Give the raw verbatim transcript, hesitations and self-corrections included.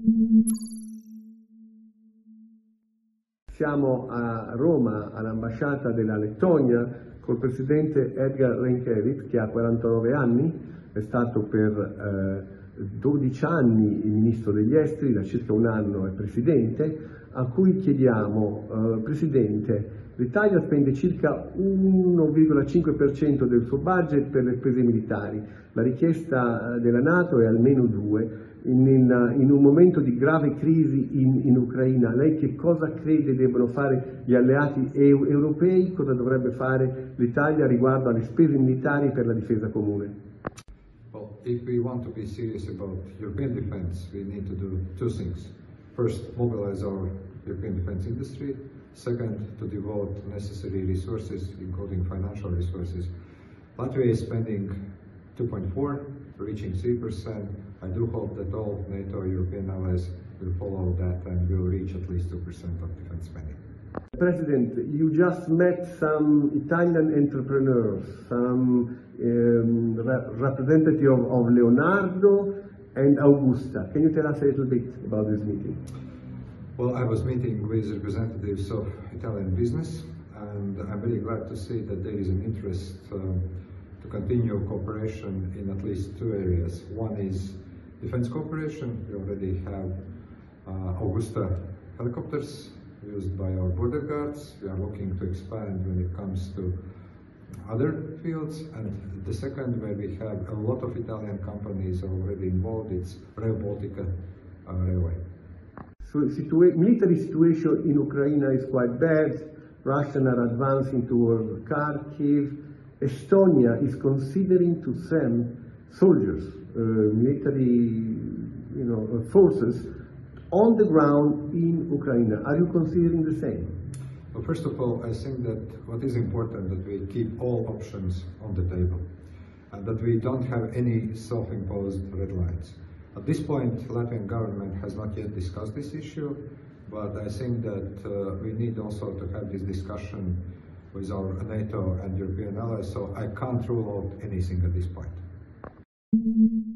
Siamo a Roma, all'ambasciata della Lettonia, col presidente Edgar Rinkēvič, che ha quarantanove anni, è stato per eh, dodici anni il ministro degli esteri, da circa un anno è presidente, a cui chiediamo, eh, presidente, l'Italia spende circa uno virgola cinque per cento del suo budget per le spese militari, la richiesta della NATO è almeno due. In, in, in un momento di grave crisi in, in Ucraina, lei che cosa crede debbano fare gli alleati eu, europei, cosa dovrebbe fare l'Italia riguardo alle spese militari per la difesa comune? Well, if we want to be serious about European defense, we need to do two things. First, mobilize our European defense industry. Second, to devote necessary resources, including financial resources. Latvia is spending two point four, reaching three percent. I do hope that all NATO European allies will follow that and will reach at least two percent of defense spending. President, you just met some Italian entrepreneurs, some um, re representative of, of Leonardo and Augusta. Can you tell us a little bit about this meeting? Well, I was meeting with representatives of Italian business, and I'm very glad to see that there is an interest uh, to continue cooperation in at least two areas. One is defense cooperation. We already have uh, Augusta helicopters used by our border guards. We are looking to expand when it comes to other fields. And the second, where we have a lot of Italian companies already involved, it's Rail Baltica uh, Railway. So situa military situation in Ukraine is quite bad. Russians are advancing toward Kharkiv. Estonia is considering to send soldiers, uh, military you know, uh, forces on the ground in Ukraine. Are you considering the same? Well, first of all, I think that what is important that we keep all options on the table and that we don't have any self-imposed red lines. At this point, Latvian government has not yet discussed this issue, but I think that uh, we need also to have this discussion with our NATO and European allies, so I can't rule out anything at this point.